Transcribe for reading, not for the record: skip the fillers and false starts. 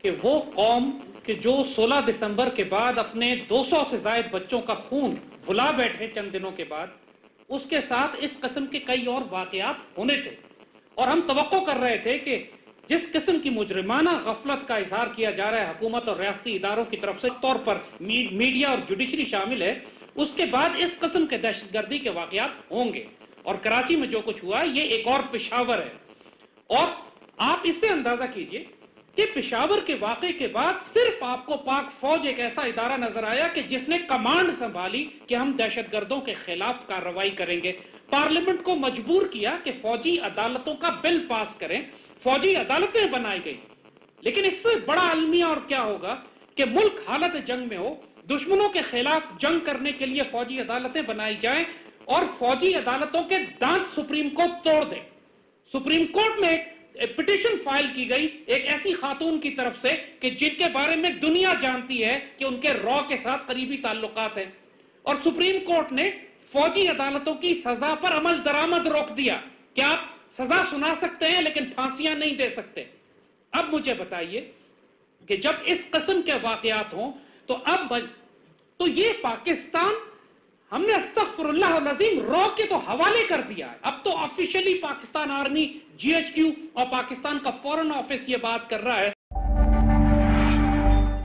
کہ وہ قوم کہ جو 16 دسمبر کے بعد اپنے 200 سے زائد بچوں کا خون بھلا بیٹھے چند دنوں کے بعد، اس کے ساتھ اس قسم کے کئی اور واقعات ہونے تھے، اور ہم توقع کر رہے تھے کہ جس قسم کی مجرمانہ غفلت کا اظہار کیا جا رہا ہے حکومت اور ریاستی اداروں کی طرف سے، طور پر میڈیا اور جوڈیشری شامل ہے، اس کے بعد اس قسم کے دہشت گردی کے واقعات ہوں گے۔ اور کراچی میں جو کچھ ہوا یہ ایک اور پشاور ہے، اور آپ اس سے اندازہ کیجئے کہ پشاور کے واقعے کے بعد صرف آپ کو پاک فوج ایک ایسا ادارہ نظر آیا کہ جس نے کمانڈ سنبھالی کہ ہم دہشت گردوں کے خلاف کارروائی کریں گے۔ پارلیمنٹ کو مجبور کیا کہ فوجی عدالتوں کا بل پاس کریں، فوجی عدالتیں بنائی گئی۔ لیکن اس سے بڑا المیہ اور کیا ہوگا کہ ملک حالت جنگ میں ہو، دشمنوں کے خلاف جنگ کرنے کے لیے فوجی عدالتیں بنائی جائیں، اور فوجی عدالتوں کے دانت سپریم کورٹ توڑ دے۔ سپریم کورٹ میں ایک پٹیشن فائل کی گئی ایک ایسی خاتون کی طرف سے کہ جن کے بارے میں دنیا جانتی ہے کہ ان کے را کے ساتھ قریبی تعلقات ہیں، اور سپریم کورٹ نے فوجی عدالتوں کی سزا پر عمل درآمد روک دیا کہ آپ سزا سنا سکتے ہیں لیکن پھانسیاں نہیں دے سکتے۔ اب مجھے بتائیے کہ جب اس قسم کے واقعات ہوں تو یہ پاکستان ہم نے استغفر اللہ العظیم رو کے تو حوالے کر دیا ہے۔ اب تو officially Pakistan army, G H Q اور پاکستان کا فورن آفس یہ بات کر رہا ہے